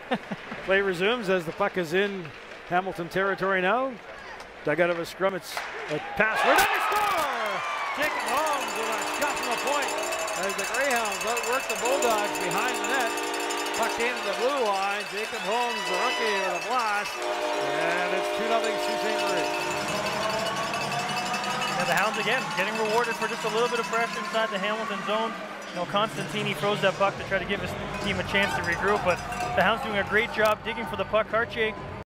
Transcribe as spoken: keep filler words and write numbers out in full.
Play resumes as the puck is in Hamilton territory now. Dug out of a scrum, it's a pass. Where did they score? Jacob Holmes with a shot from the point as the Greyhounds outwork the Bulldogs behind the net. Puck into the blue line. Jacob Holmes, the rookie, with a blast. And it's two nothing Sault Ste. Marie. Yeah, the Hounds again getting rewarded for just a little bit of pressure inside the Hamilton zone. You know, Constantini throws that puck to try to give his team a chance to regroup, but the Hounds doing a great job digging for the puck. Cartier